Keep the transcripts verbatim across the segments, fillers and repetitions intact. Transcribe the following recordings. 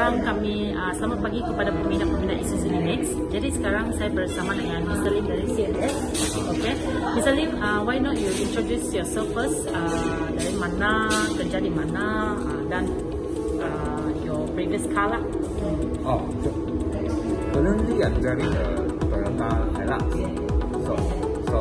sekarang kami uh, selamat pagi kepada peminat-peminat Isuzu D-Max. Jadi sekarang saya bersama dengan Mister Lim dari C N S. Okay, Mister Lim, uh, why not you introduce yourself first? Uh, dari mana, kerja di mana, uh, dan uh, your previous car lah. Oh, currently I'm driving a Toyota Hilux. So, so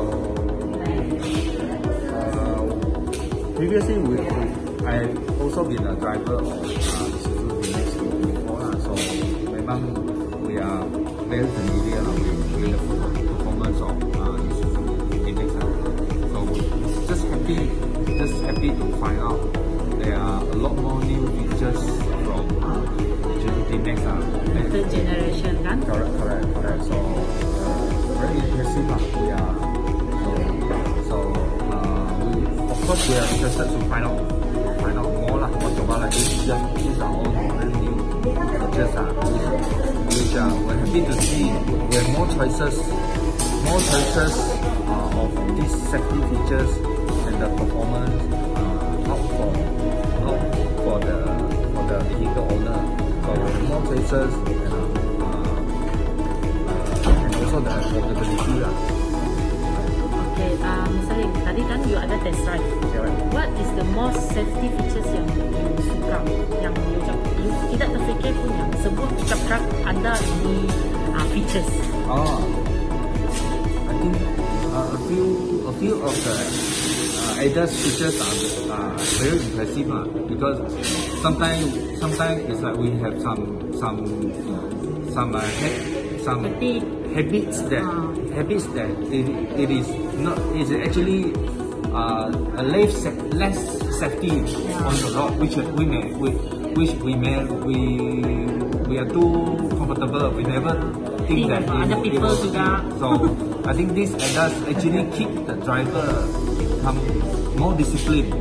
uh, previously we, we I've also been a driver of uh, Isuzu D-Max before, uh, so memang we are very familiar uh, with, with the performance of uh, Isuzu D-Max. Uh. So just happy, just happy to find out there are a lot more new features from uh, D-Max. Uh, Third generation, kan? Correct, correct, correct. So uh, very impressive. Uh, we are so, so uh, we, of course we are interested to find out. Find out more lah. What about like this? Just these are all very new features ah, which uh, we're happy to see. We have more choices, more choices uh, of these safety features and the performance uh, out for out for the for the vehicle owner. So more choices and, uh, uh, and also the affordability lah. Okay, uh, Mister Lim, tadi kan you ada test drive. Yeah, right. What is the most safety features yang you suka, yang you, you tidak terfikir pun yang sebuah pickup truck ada ini uh, features? Oh, I think uh, a few a few of the uh, A D A S features are uh, very impressive uh, because sometimes sometimes it's like we have some some some uh, ha some Fatigue. habits that uh. habits that it, it is not is actually uh, a less less safety yeah. on the road, which we may we, which we may we we are too comfortable. We never think, think that it, other people it will, so I think this A D A S actually keep the driver become more disciplined.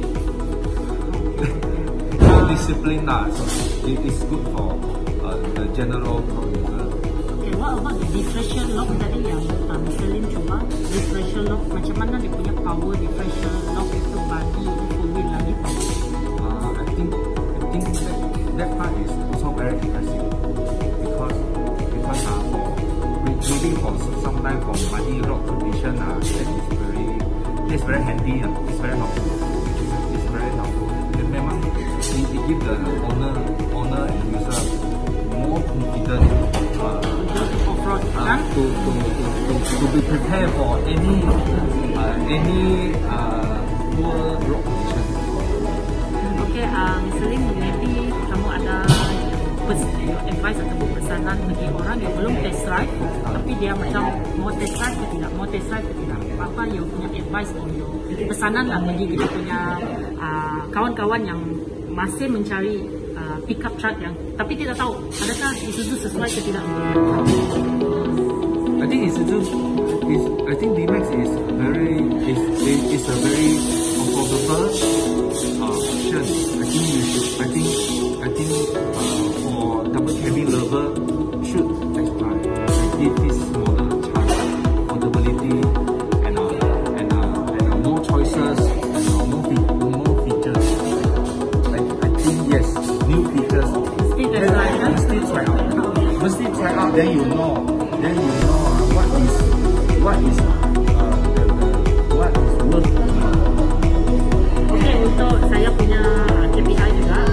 More disciplined lah. So it is good for uh, the general user. Okay, what about the differential lock tadi yang uh, Mister Lim cuba? Differential lock, macam mana dia punya power differential lock itu bagi four wheel lagi? Uh, I think I think that, that part is also very impressive because because uh, for really for sometimes for muddy road condition uh, that is very it's very handy uh, it's very helpful. It's very helpful. And memang it, it give the owner owner and user more confident uh, off-road, uh, kan? to, to, to, to, to be prepared for any uh, any uh, poor road condition. Okay, uh, Mister Lim, maybe kamu ada advice ataupun pesanan bagi orang yang belum test drive tapi dia macam mau test drive ke tidak, mau test drive ke tidak, apa yang punya advice or your pesanan lah bagi kita punya kawan-kawan uh, yang masih mencari uh, pickup truck yang tapi tidak tahu adakah Isuzu sesuai ke tidak? I think Isuzu is I think D-Max is very is is a very affordable uh, option. I think you should I think I think uh, for double cabin lover should try give this model a chance. Affordability and uh, and uh, and uh, more choices and uh, more fe more features. I I think yes, new features. Mesti test drive, kan? Mesti try out. Mesti try out. Then you know. Then you know uh, what is what is uh, the, the, what is worth. Okay, untuk saya punya K P I juga.